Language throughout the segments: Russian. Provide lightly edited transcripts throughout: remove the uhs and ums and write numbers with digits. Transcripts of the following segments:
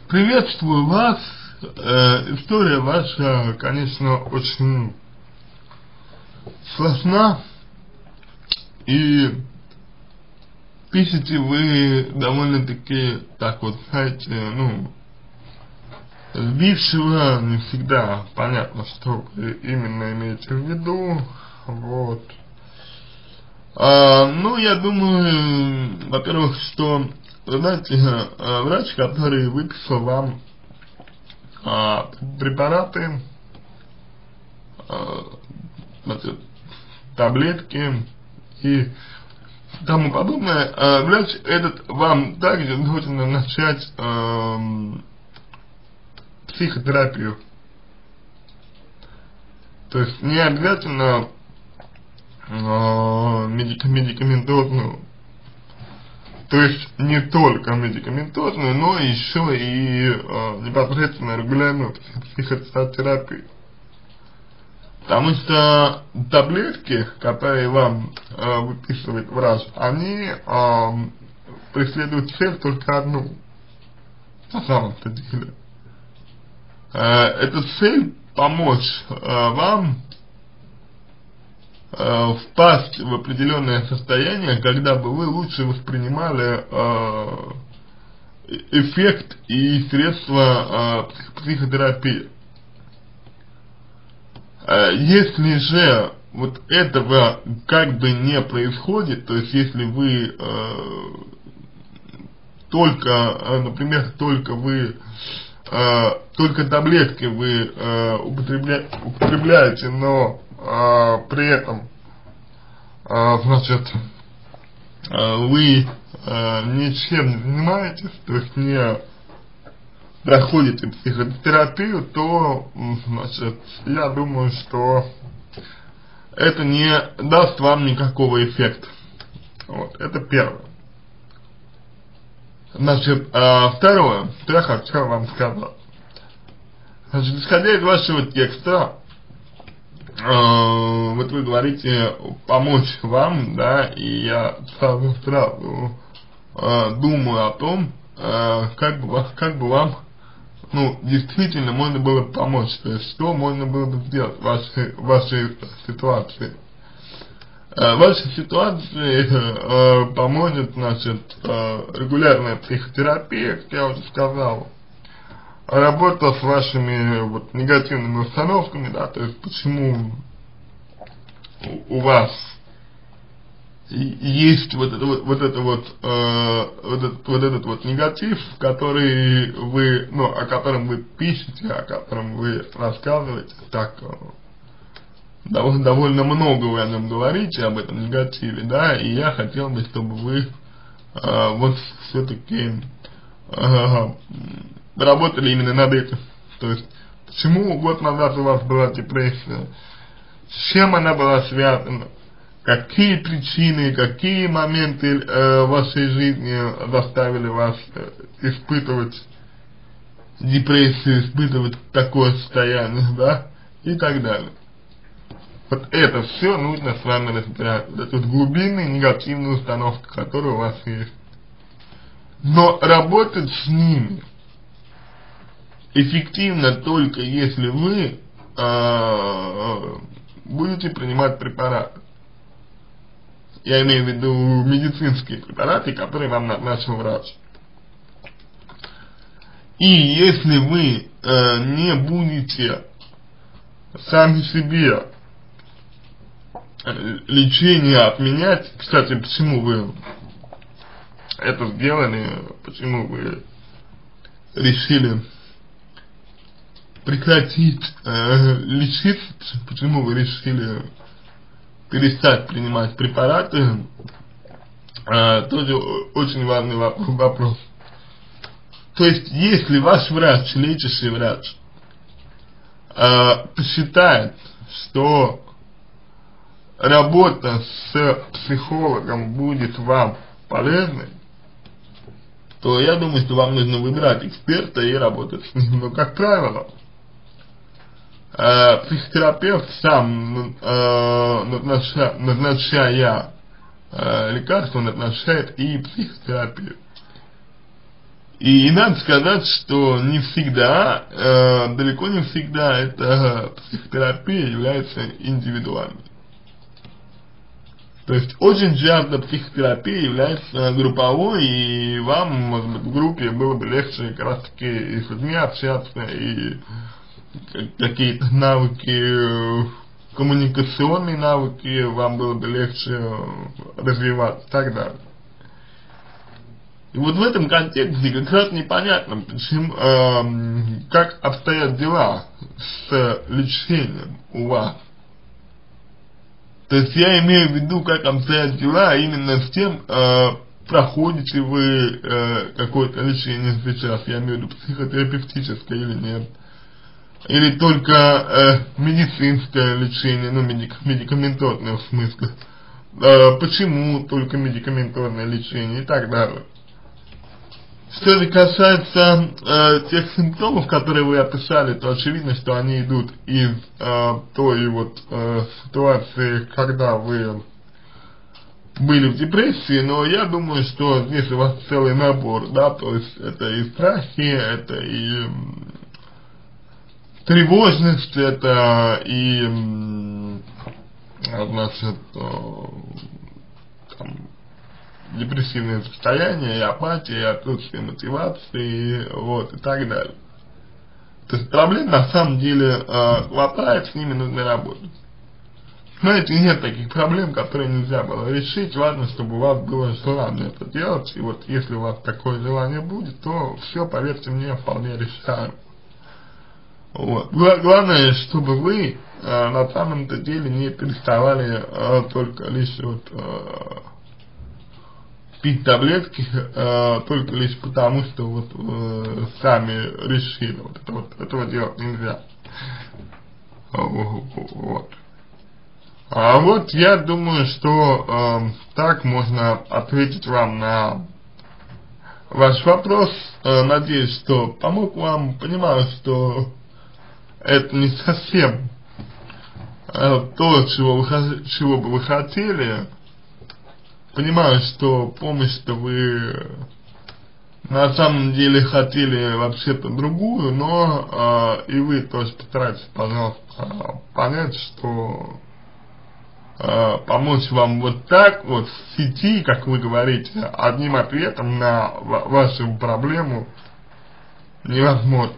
Приветствую вас. История ваша, конечно, очень сложна, и пишете вы довольно-таки, так вот, знаете, сбившего, не всегда понятно, что вы именно имеете в виду, вот. Я думаю, во-первых, что, знаете, врач, который выписал вам препараты, значит, таблетки и тому подобное, врач этот вам также должен начать психотерапию. То есть не обязательно медикаментозную, то есть не только медикаментозную, но еще и непосредственно регулярную психотерапию. Потому что таблетки, которые вам выписывает врач, они преследуют цель только одну, на самом-то деле. Это цель помочь вам впасть в определенное состояние, когда бы вы лучше воспринимали эффект и средства психотерапии. Если же вот этого как бы не происходит, то есть если вы например, только таблетки вы употребляете, но при этом, значит, вы ничем не занимаетесь, то есть не проходите психотерапию, то, значит, я думаю, что это не даст вам никакого эффекта. Вот, это первое. Значит, второе, что я хочу вам сказать. Значит, исходя из вашего текста, вот вы говорите помочь вам, да, и я сразу думаю о том, как бы вам, действительно можно было помочь, то есть что можно было бы сделать в вашей ситуации. В вашей ситуации поможет, значит, регулярная психотерапия, как я уже сказал, работа с вашими вот негативными установками, да, то есть почему у вас есть этот негатив, который вы, о котором вы пишете, о котором вы рассказываете, так довольно много вы о нем говорите, об этом негативе, да, и я хотел бы, чтобы вы вот все-таки работали именно над этим. То есть, почему год назад у вас была депрессия, с чем она была связана, какие причины, какие моменты в вашей жизни заставили вас испытывать депрессию, испытывать такое состояние, да, и так далее. Вот это все нужно с вами разбирать, вот эту глубинную негативную установку, которая у вас есть. Но работать с ними эффективно только если вы будете принимать препараты. Я имею в виду медицинские препараты, которые вам назначил врач. И если вы не будете сами себе лечение отменять, кстати, почему вы это сделали, почему вы решили прекратить лечиться, почему вы решили перестать принимать препараты, тоже очень важный вопрос. То есть, если ваш врач, лечащий врач, посчитает, что работа с психологом будет вам полезной, то я думаю, что вам нужно выбирать эксперта и работать с ним. Но, как правило, психотерапевт сам, назначая лекарства, назначает и психотерапию. И надо сказать, что не всегда, далеко не всегда эта психотерапия является индивидуальной. То есть очень часто психотерапия является групповой, и вам, может быть, в группе было бы легче как раз таки и с людьми общаться, и какие-то навыки, коммуникационные навыки вам было бы легче развивать и так далее. И вот в этом контексте как раз непонятно, почему, как обстоят дела с лечением у вас. То есть я имею в виду, как обстоят дела именно с тем, проходите вы какое-то лечение сейчас, я имею в виду психотерапевтическое или нет. Или только медицинское лечение, ну медикаментозное в смысле. Почему только медикаментозное лечение и так далее. Что же касается тех симптомов, которые вы описали, то очевидно, что они идут из той вот ситуации, когда вы были в депрессии, но я думаю, что здесь у вас целый набор, да, то есть это и страхи, это и тревожность, это и, значит, там, депрессивное состояние, и апатия, и отсутствие мотивации, вот, и так далее. То есть проблем на самом деле хватает, с ними нужно работать. Знаете, нет таких проблем, которые нельзя было решить, важно, чтобы у вас было желание это делать, и вот если у вас такое желание будет, то все, поверьте мне, вполне решаемо. Вот. Главное, чтобы вы на самом-то деле не переставали только лишь вот пить таблетки только лишь потому, что вот сами решили. Вот этого делать нельзя. Вот. А вот я думаю, что так можно ответить вам на ваш вопрос. Надеюсь, что помог вам. Понимаю, что это не совсем то, чего бы вы хотели. Понимаю, что помощь-то вы на самом деле хотели вообще-то другую, но и вы тоже постарайтесь, пожалуйста, понять, что помочь вам вот так вот в сети, как вы говорите, одним ответом на вашу проблему невозможно.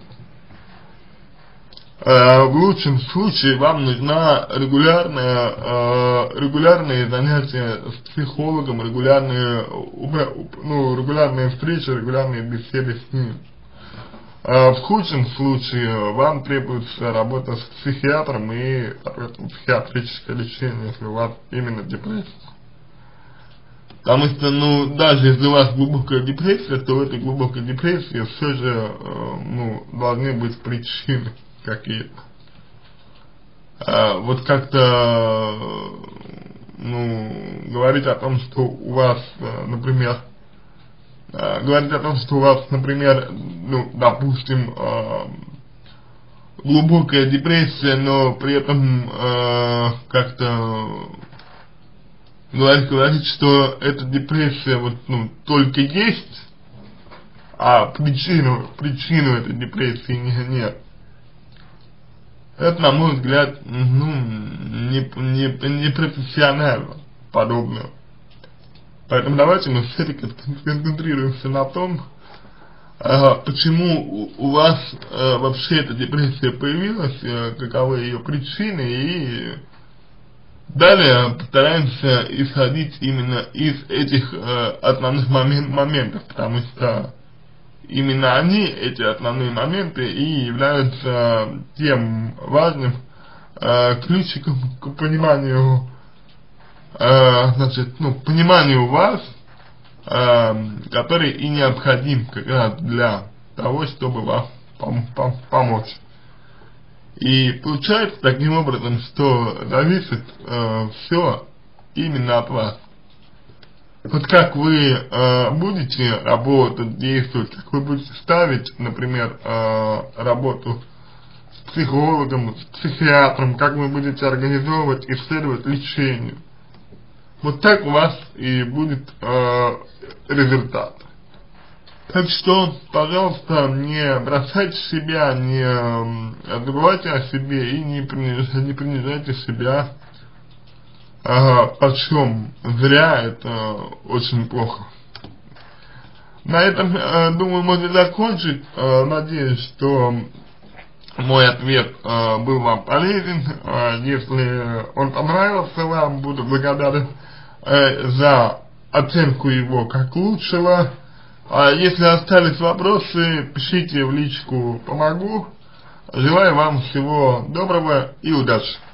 В лучшем случае вам нужна регулярные занятия с психологом, регулярные встречи, регулярные беседы с ним. В худшем случае вам требуется работа с психиатром и, соответственно, психиатрическое лечение, если у вас именно депрессия. Потому что, даже если у вас глубокая депрессия, то в этой глубокой депрессии все же, должны быть причины какие-то. Вот как-то, говорить о том, что у вас, например, допустим, глубокая депрессия, но при этом как-то говорить, что эта депрессия только есть, а причину этой депрессии нет. Это, на мой взгляд, не профессионально подобное. Поэтому давайте мы все-таки сконцентрируемся на том, почему у вас вообще эта депрессия появилась, каковы ее причины, и далее постараемся исходить именно из этих основных моментов, потому что именно они, эти основные моменты, и являются тем важным ключиком к пониманию, пониманию вас, который и необходим как раз для того, чтобы вам помочь. И получается таким образом, что зависит все именно от вас. Вот как вы будете работать, действовать, как вы будете ставить, например, работу с психологом, с психиатром, как вы будете организовывать и следовать лечению. Вот так у вас и будет результат. Так что, пожалуйста, не бросайте себя, не забывайте о себе и не принижайте себя почем зря, это очень плохо. На этом, думаю, можно закончить. Надеюсь, что мой ответ был вам полезен. Если он понравился вам, буду благодарен за оценку его как лучшего. Если остались вопросы, пишите в личку, помогу. Желаю вам всего доброго и удачи.